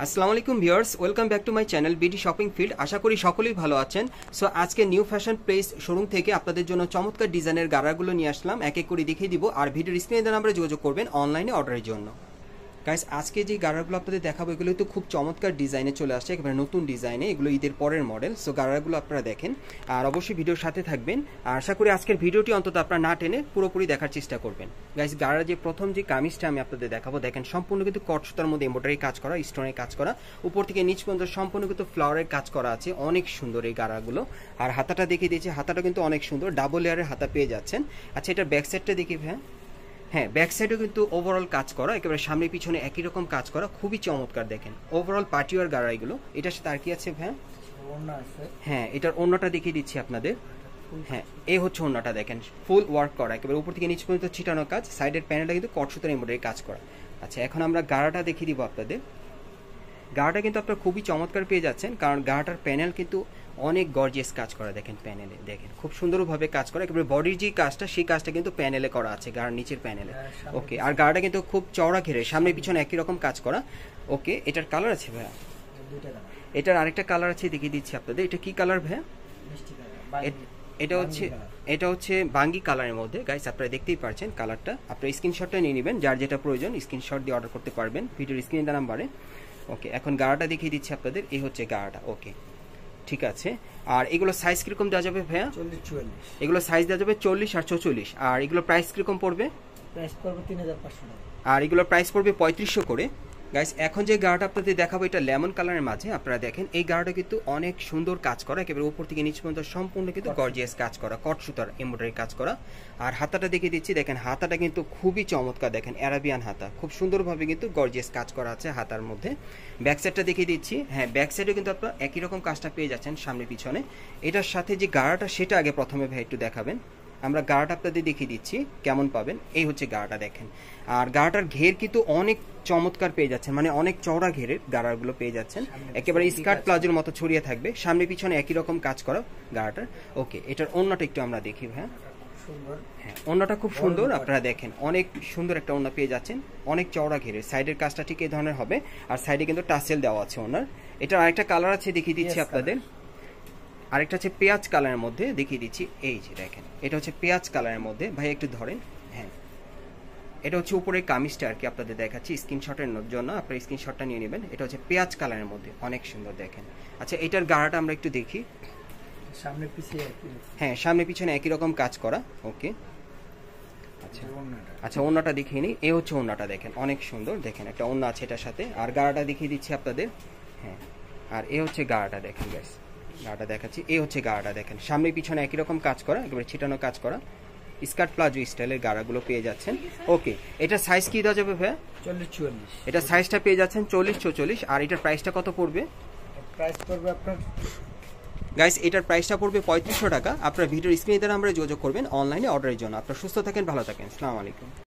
আসসালামু আলাইকুম viewers, welcome back to my channel BD shopping field. আশা করি সকলেই ভালো আছেন। সো আজকে নিউ ফ্যাশন প্লেস শোরুম থেকে আপনাদের জন্য চমৎকার ডিজাইনের গারাগুলো নিয়ে আসলাম, এক এক করে দেখিয়ে দিব। আর ভিডিওর স্ক্রিনে দেওয়া নাম্বারে যোগাযোগ করবেন অনলাইনে অর্ডারের জন্য। গাইস, আজকে যে গারাগুলো আপনাদের দেখাবো এগুলো তো খুব চমৎকার ডিজাইনে চলে আসছে, একেবারে নতুন ডিজাইনে। এগুলো ঈদের পরের মডেল। সো গারাগুলো আপনারা দেখেন আর অবশ্যই ভিডিওর সাথে থাকবেন। আর আশা করি আজকের ভিডিওটি অন্তত আপনারা না টেনে পুরোপুরি দেখার চেষ্টা করবেন। গাইস, গারার যে প্রথম যে কামিজটা আমি আপনাদের দেখাবো, দেখেন সম্পূর্ণ কিন্তু কট সুতার মধ্যে এমব্রয়ডারি কাজ করা, স্টোনের কাজ করা, উপর থেকে নিচ পর্যন্ত সম্পূর্ণ কিন্তু ফ্লাওয়ারের কাজ করা আছে। অনেক সুন্দর এই গারাগুলো। আর হাতাটা দেখিয়ে দিয়েছি, হাতাটা কিন্তু অনেক সুন্দর, ডাবল লেয়ারের হাতা পেয়ে যাচ্ছেন। আচ্ছা, এটার ব্যাক সাইডটা দেখি ভাই। হ্যাঁ, ব্যাক সাইডেও কিন্তু ওভারঅল কাজ করা, একেবারে সামনে পিছনে একই রকম কাজ করা, খুবই চমৎকার। দেখেন ওভারঅল পার্টিওয়ার গাড়া এগুলো। এটার সাথে আর কি আছে ভাই? হ্যাঁ, এটার ওড়নাটা দেখিয়ে দিচ্ছি আপনাদের। হ্যাঁ, এই হচ্ছে ওড়নাটা, দেখেন ফুল ওয়ার্ক করা, একেবারে উপর থেকে নিচ পর্যন্ত ছিটানো কাজ। সাইডের প্যানেলটা কিন্তু কট সুতার এমব্রয়ডারি কাজ করা। আচ্ছা, এখন আমরা গাড়াটা দেখিয়ে দিব আপনাদের। গাড়াটা কিন্তু আপনারা খুবই চমৎকার পেয়ে যাচ্ছেন, কারণ গাড়াটার প্যানেল কিন্তু অনেক গর্জিয়াস কাজ করা। দেখেন প্যানেলে, দেখেন খুব সুন্দরভাবে কাজ করা, একেবারে বডির যে কাজটা সেই কাজটা কিন্তু প্যানেলে করা আছে, গাড়ার নিচের প্যানেলে। ওকে, আর গাড়াটা কিন্তু খুব চওড়া ঘেরে, সামনে পিছনে একই রকম কাজ করা। ওকে, এটার কালার আছে ভাইয়া? এটার আরেকটা কালার আছে, দেখিয়ে দিচ্ছি আপনাদের। এটা কি কালার ভাইয়া? এটা হচ্ছে বাঙ্গি কালারের মধ্যে। গাইস, আপনারা দেখতেই পাচ্ছেন কালারটা। আপনারা স্ক্রিনশটটা নিয়ে নেবেন, যার যেটা প্রয়োজন স্ক্রিনশট দিয়ে অর্ডার করতে পারবেন ভিডিওর স্ক্রিনে দেওয়া নাম্বারে। ওকে, এখন গাড়াটা দেখিয়ে দিচ্ছি আপনাদের। এই হচ্ছে গাড়াটা। ওকে, ঠিক আছে। আর এগুলো সাইজ কিরকম দেওয়া যাবে ভাইয়া? 40-44। এগুলো সাইজ দেওয়া যাবে 40 আর 44। আর এগুলো প্রাইস কিরকম পড়বে? প্রাইস পড়বে 3500 টাকা। আর এগুলো প্রাইস পড়বে 3500 করে। গাইস, এখন যে গাড়াটা আপনাদের দেখাবো এটা লেমন কালারের মাঝে। আপনারা দেখেন এই গাড়াটা কিন্তু অনেক সুন্দর কাজ করা, একেবারে উপর থেকে নিচ পর্যন্ত সম্পূর্ণ কিন্তু গর্জিয়াস কাজ করা, কট সুতার এমব্রয়ডারি কাজ করা। আর হাতাটা দেখিয়ে দিচ্ছি, দেখেন হাতাটা কিন্তু খুবই চমৎকার। দেখেন অ্যারাবিয়ান হাতা, খুব সুন্দরভাবে কিন্তু গর্জিয়াস কাজ করা আছে হাতার মধ্যে। ব্যাক সাইডটা দেখিয়ে দিচ্ছি। হ্যাঁ, ব্যাক সাইডে কিন্তু আপনারা একই রকম কাজটা পেয়ে যাচ্ছেন সামনে পিছনে। এটার সাথে যে গাড়াটা সেটা আগে প্রথমে ভাই একটু দেখাবেন। আমরা গাড়াটা আপনাদের দেখিয়ে দিচ্ছি কেমন পাবেন। এই হচ্ছে গাড়াটা, দেখেন। আর গাড়াটার ঘের কিন্তু অনেক চমৎকার পেয়ে যাচ্ছেন, মানে অনেক চওড়া ঘেরের গাড়াগুলো পেয়ে যাচ্ছেন, একেবারে স্কার্ট প্লাজোর মতো ছড়িয়ে থাকবে, সামনে পিছনে একই রকম কাজ করা গাড়াটার। ওকে, এটার ওড়নাটা একটু আমরা দেখি ভাই। হ্যাঁ, ওড়নাটা খুব সুন্দর, আপনারা দেখেন অনেক সুন্দর একটা ওড়না পেয়ে যাচ্ছেন, অনেক চওড়া ঘেরের। সাইডের কাজটা ঠিক এই ধরনের হবে, আর সাইডে কিন্তু টাসেল দেওয়া আছে ওড়নার। এটার আরেকটা কালার আছে, দেখিয়ে দিচ্ছি আপনাদের। আরেকটা হচ্ছে পেঁয়াজ কালারের মধ্যে, দেখিয়ে দিচ্ছি। এই যে দেখেন, এটা হচ্ছে পেঁয়াজ কালারের মধ্যে। ভাই একটু ধরেন। হ্যাঁ, এটা হচ্ছে উপরের কামিজটা আর কি আপনাদের দেখাচ্ছি স্ক্রিনশটের জন্য। আপনারা স্ক্রিনশটটা নিয়ে নেবেন। এটা হচ্ছে পেঁয়াজ কালারের মধ্যে, অনেক সুন্দর দেখেন। আচ্ছা, এটার গাড়াটা আমরা একটু দেখি। সামনে পিছনে হ্যাঁ, সামনে পিছনে একই রকম কাজ করা। ওকে, আচ্ছা আচ্ছা, ওড়নাটা দেখিয়ে নিই। এই হচ্ছে ওড়নাটা, দেখেন অনেক সুন্দর। দেখেন একটা ওড়না আছে এটার সাথে। আর গাড়াটা দেখিয়ে দিচ্ছি আপনাদের। হ্যাঁ, আর এই হচ্ছে গাড়াটা, দেখেন গাইস গাড়াটা দেখাচ্ছি। এই হচ্ছে গাড়াটা, দেখেন সামনে পিছনে একই রকম কাজ করা, একেবারে ছিটানো কাজ করা, স্কার্ট প্লাজো স্টাইলের গাড়াগুলো পেয়ে যাচ্ছেন। ওকে, এটা সাইজ কি দেওয়া যাবে ভাইয়া? 40-44। এটা সাইজটা পেয়ে যাচ্ছেন 40-44। আর এটার প্রাইসটা কত পড়বে? প্রাইস পড়বে আপনার গাইস, এটার প্রাইসটা পড়বে 3500 টাকা। আপনারা ভিডিওর স্ক্রিনে দ্বারা আমরা যোগাযোগ করবেন অনলাইনে অর্ডারের জন্য। আপনারা সুস্থ থাকেন, ভালো থাকেন। আসসালামু আলাইকুম।